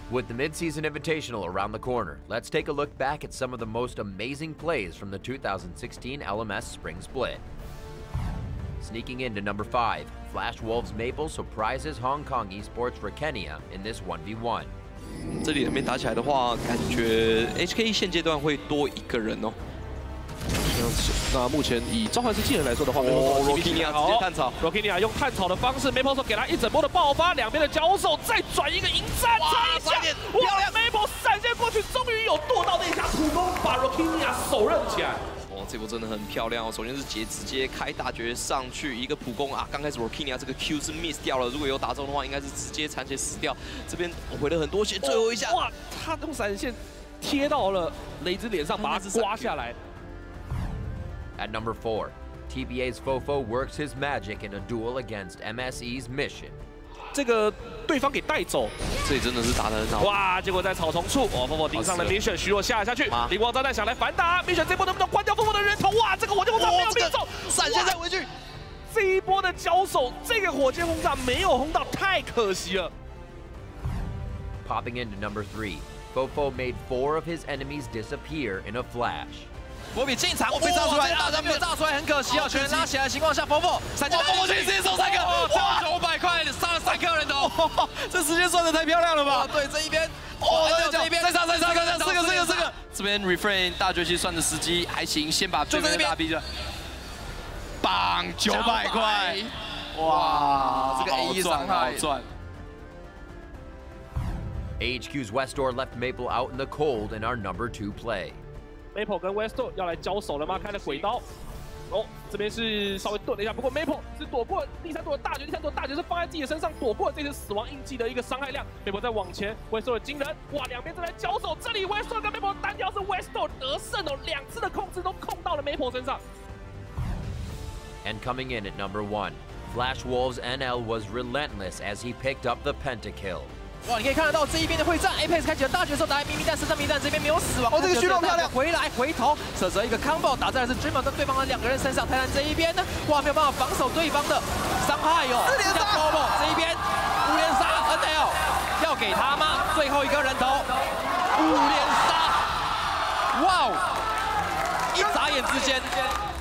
With the Midseason Invitational around the corner, let's take a look back at some of the most amazing plays from the 2016 LMS Spring Split. Sneaking into number 5, Flash Wolves Maple surprises Hong Kong Esports Rakenia in this 1v1. 这里面打起来的话，感觉 HKE 现阶段会多一个人哦。 那目前以召唤师技能来说的话 ，Rockinia 直接探草 ，Rockinia 用探草的方式 ，Maple 给他一整波的爆发，两边的交手，再转一个迎战，插一下，哇 ，Maple 闪现过去，终于有剁到那一下普攻，把 Rockinia 手刃起来。 哦，这波真的很漂亮哦！首先是直接开大绝上去一个普攻啊，刚开始 Rockinia 这个 Q 是 miss 掉了，如果有打中的话，应该是直接残血死掉。这边回了很多血，最后一下， 哇，他用闪现贴到了雷之脸上，把他刮下来。 At number 4, TBA's Fofo works his magic in a duel against MSE's Mission. 这个对方给带走， 这里真的是打得很好。 哇！结果在草丛处，哦，Fofo盯上了 Mission， 徐若下去，灵光炸弹想来反打 ，Mission 这波能不能关掉 Fofo 的人头？哇！这个火箭轰炸没有命中， 闪现再回去。 这一波的交手，这个火箭轰炸没有轰到，太可惜了。 Popping into number 3, Fofo made 4 of his enemies disappear in a flash. 博比进场，被炸出来，大家没有炸出来，很可惜哦。全拉起来的情况下，Fofo闪现，Fofo直接收3个，哇，900块杀了3个人头，这时间算得太漂亮了吧？对，这一边，哦，这一边再杀，4个。这边 refrain 大绝技算的时机还行，先把对面大逼着，绑900块，哇，这个 A 伤害好赚。 AHQ's Westor left Maple out in the cold in our number 2 play. Maple 跟 Westor 要来交手了吗？开了鬼刀，哦，这边是稍微顿了一下，不过 Maple 是躲过第3朵的大绝，第3朵大绝是放在自己的身上，躲过了这次死亡印记的一个伤害量。Maple 再往前 ，Westor 的惊人，哇，两边正在交手，这里 Westor 跟 Maple 单挑是 Westor 得胜哦，2次的控制都控到了 Maple 身上。 And coming in at number 1, Flash Wolves NL was relentless as he picked up the pentakill. 哇，你可以看得到这一边的会战 ，Apex 开启了大绝手，打在咪咪弹身上，咪咪弹这边没有死亡。哦，这个虚弱漂亮，回来回头，舍择一个 combo 打在的是 Dreamer 跟对方的2个人身上。泰坦这一边呢，哇，没有办法防守对方的伤害哦。4连杀 combo 这一边5连杀 NL 要给他吗？最后一个人头5连杀，哇哦！一眨眼之间。